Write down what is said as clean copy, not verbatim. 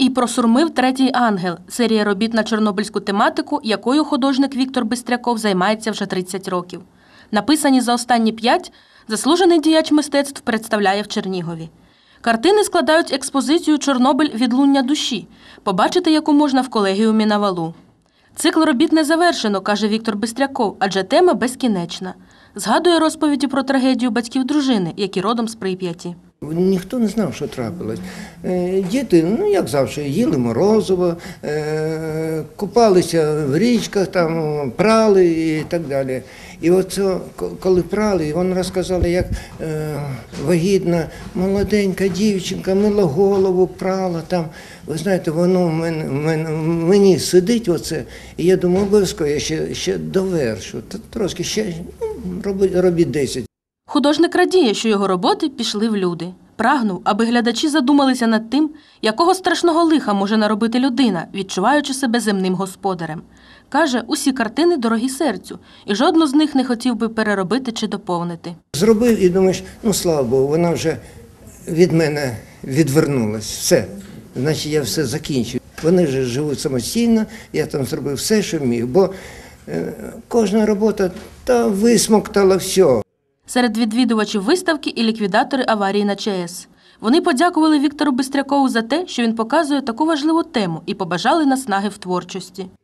І просурмив «Третій ангел» – серія робіт на чорнобильську тематику, якою художник Віктор Бистряков займається вже 30 років. Написані за останні 5, заслужений діяч мистецтв представляє в Чернігові. Картини складають експозицію «Чорнобиль. Відлуння душі», побачити яку можна в колегіумі на Валу. Цикл робіт не завершено, каже Віктор Бистряков, адже тема безкінечна. Згадує розповіді про трагедію батьків дружини, які родом з Прип'яті. Ніхто не знав, що трапилось. Діти, як завжди, їли морозиво, купалися в річках, там, прали і так далі. І от коли прали, вони розказали, як вагітна молоденька дівчинка мила голову, прала там. Ви знаєте, воно мені сидить оце, і я думаю, обов'язково я ще довершу. Трошки ще робіть 10. Художник радіє, що його роботи пішли в люди. Прагнув, аби глядачі задумалися над тим, якого страшного лиха може наробити людина, відчуваючи себе земним господарем. Каже, усі картини дорогі серцю, і жодну з них не хотів би переробити чи доповнити. Зробив і думаєш, слава Богу, вона вже від мене відвернулась. Все, значить я все закінчив. Вони ж живуть самостійно, я там зробив все, що міг, бо кожна робота висмоктала все. Серед відвідувачів виставки і ліквідатори аварії на ЧАЕС. Вони подякували Віктору Бистрякову за те, що він показує таку важливу тему і побажали наснаги в творчості.